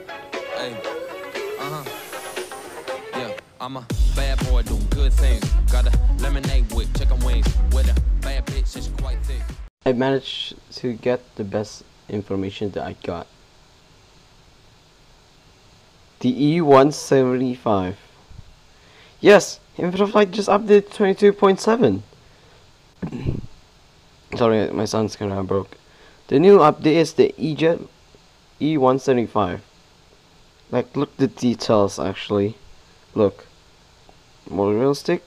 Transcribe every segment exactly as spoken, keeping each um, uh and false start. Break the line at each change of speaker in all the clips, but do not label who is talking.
Hey, uh-huh. Yeah, I'm a bad boy doing good things. Got a lemonade with chicken wings. With a bad bitch, she's quite thick.
I managed to get the best information that I got. The E one seventy-five. Yes, Infraflight just updated twenty-two point seven. Sorry, my sound's kinda broke. The new update is the E-Jet E one seventy-five. Like, look the details actually. Look. More realistic.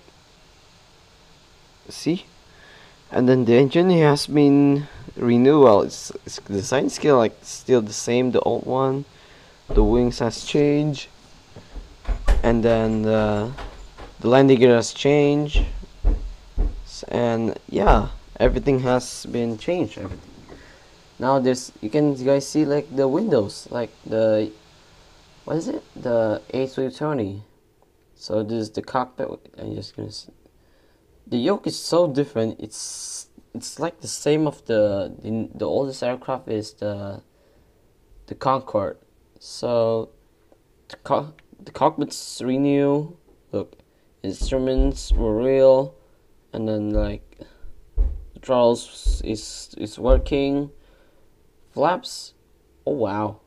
See? And then the engine has been renewal. It's, it's the design scale like still the same, the old one. The wings has changed. And then uh, the landing gear has changed. And yeah, everything has been changed. Everything. Now there's, you can you guys see like the windows, like the, what is it? The A three twenty. So this is the cockpit. I'm just gonna see. The yoke is so different. It's it's like the same of the the, the oldest aircraft is the the Concorde. So the, co the cockpits renew. Look, instruments were real, and then like the throttles is is working. Flaps, oh wow.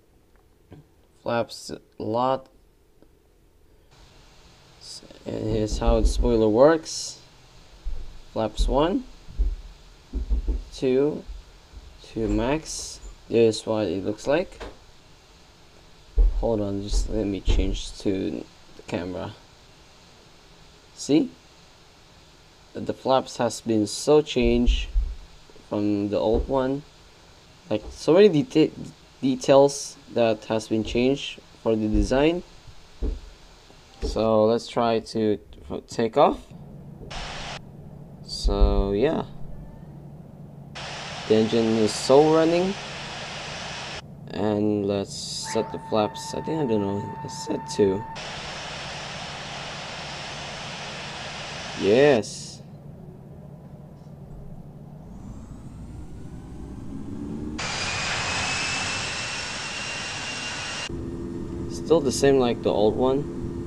Flaps a lot. And here's how the spoiler works. Flaps one, two, two max. There's what it looks like. Hold on, just let me change to the camera. See? The flaps has been so changed from the old one. Like so many deta details that has been changed for the design. So let's try to take off. So yeah, the engine is so running, and let's set the flaps. I think I don't know. Let's set two. Yes. Still the same like the old one.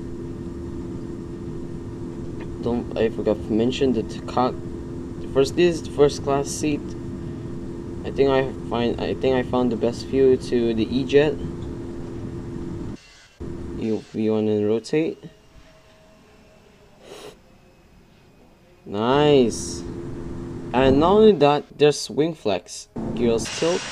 Don't I forgot to mention that the cock. First, this is the first class seat. I think I find I think I found the best view to the E-Jet. You you want to rotate? Nice. And not only that, there's wing flex, gears tilt.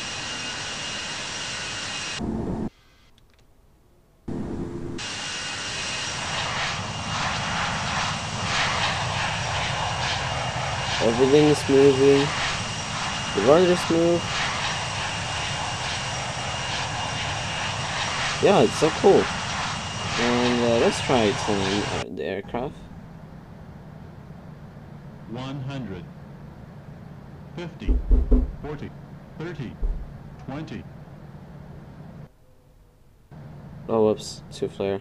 Everything is moving. The rudder's move. Yeah, it's so cool. And uh, let's try flying uh, the aircraft.
one hundred, fifty, forty, thirty, twenty.
Oh, whoops, two flare.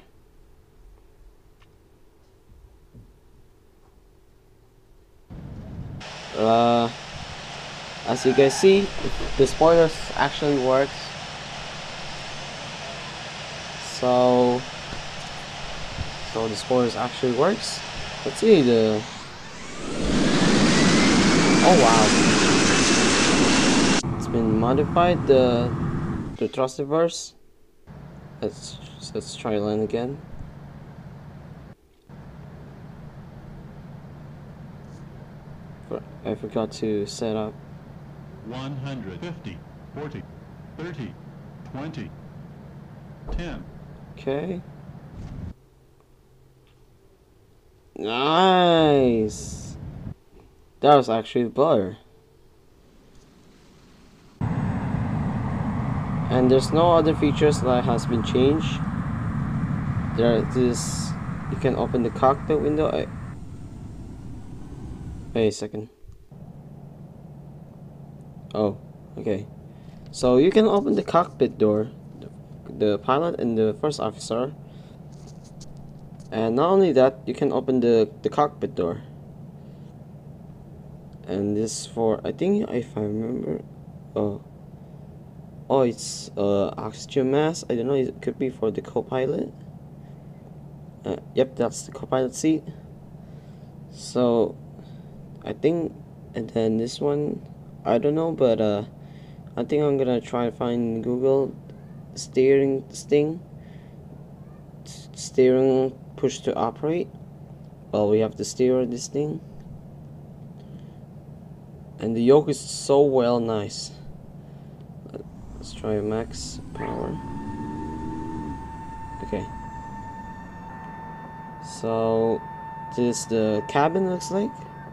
Uh, as you guys see, the spoilers actually works. So, so the spoilers actually works. Let's see the. Oh wow! It's been modified, the the thrust reverse. Let's let's try land again. I forgot to set up.
one hundred, fifty, forty, thirty, twenty, ten.
Okay. Nice. That was actually blur. And there's no other features that has been changed. There is this. You can open the cockpit window. I, wait a second. Oh, okay. So you can open the cockpit door, the, the pilot and the first officer. And not only that, you can open the, the cockpit door. And this for, I think if I remember, oh, Oh, it's uh, oxygen mask. I don't know, it could be for the co-pilot. Uh, yep, that's the co-pilot seat. So I think, and then this one, I don't know, but uh, I think I'm gonna try to find Google steering sting, steering push to operate. Well, we have to steer this thing, and the yoke is so well nice. Let's try max power. Okay. So this the cabin looks like.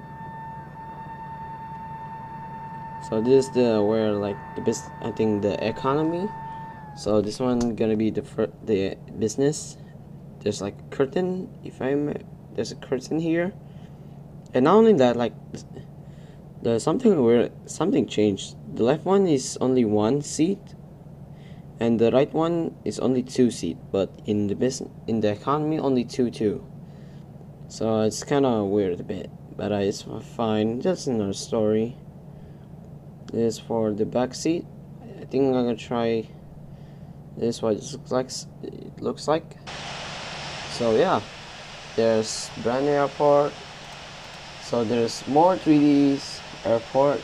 So this is the where like the bus I think the economy. So this one gonna be the fir the business. There's like a curtain. If I'm there's a curtain here, and not only that, like there's something where something changed. The left one is only one seat, and the right one is only two seat. But in the business in the economy only two two. So it's kind of weird a bit, but uh, it's fine. Just another story. This is for the back seat. I think I'm gonna try this. What it looks like. It looks like. So yeah, there's brand new airport. So there's more three Ds airport.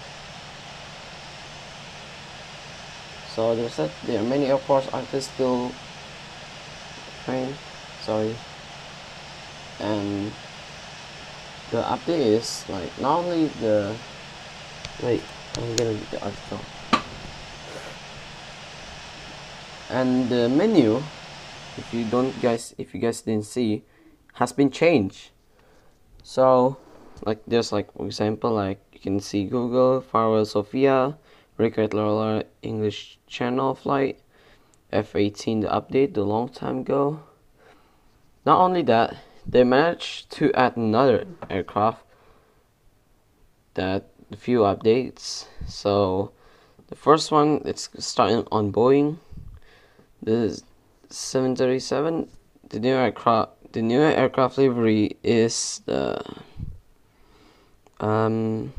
So there's that. There are many airports. Aren't they still train? Sorry. And the update is like not only the wait. I'm gonna get the article. And the menu, if you don't guys, if you guys didn't see, has been changed. So, like there's like for example, like you can see Google, Farewell Sophia, Record Lola English Channel flight, F eighteen the update, the long time ago. Not only that, they managed to add another aircraft that a few updates. So the first one, it's starting on Boeing. This is seven thirty-seven. The new aircraft, the new aircraft livery is the um,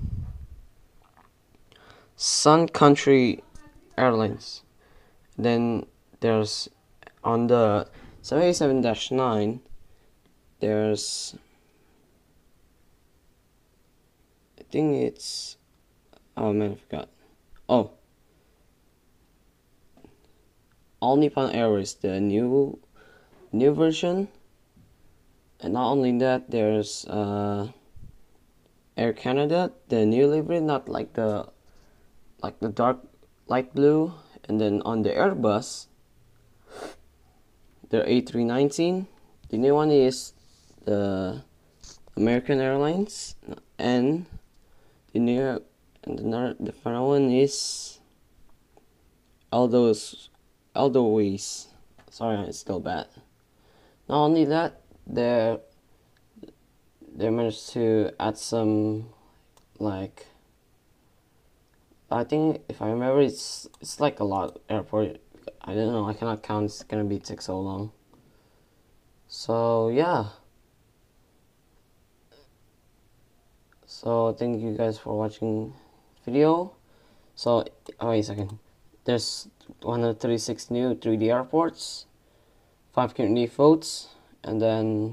Sun Country Airlines. Then there's on the seven eighty-seven dash nine. There's I think it's, oh man, I forgot. Oh, All Nippon Airways, the new new version. And not only that, there's uh, Air Canada, the new livery, not like the like the dark light blue. And then on the Airbus, the A three nineteen, the new one is the American Airlines, and the new and the the final one is Aldo's Aldoways. Sorry, it's still bad. Not only that, they they managed to add some like I think if I remember it's it's like a lot airport. I don't know. I cannot count. It's gonna be take so long. So yeah. So thank you guys for watching video. So oh, wait a second. There's one hundred thirty-six new three D airports, five community votes, and then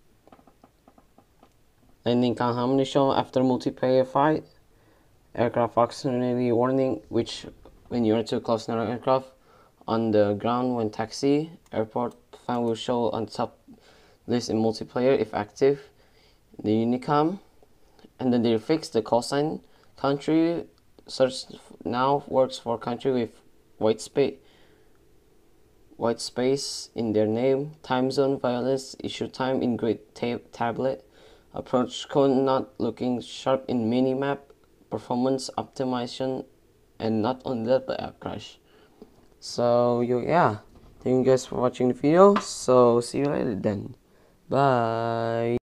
landing count how many shown after multiplayer fight. Aircraft proximity warning, which when you're too close to another aircraft on the ground when taxi. Airport fan will show on top list in multiplayer if active. The Unicom. And then they fixed the call sign. Country search now works for country with white space white space in their name. Time zone violence, issue time in grid tab tablet. Approach cone not looking sharp in minimap. Performance optimization, and not only that, but app crash. So you yeah, thank you guys for watching the video. So see you later then. Bye.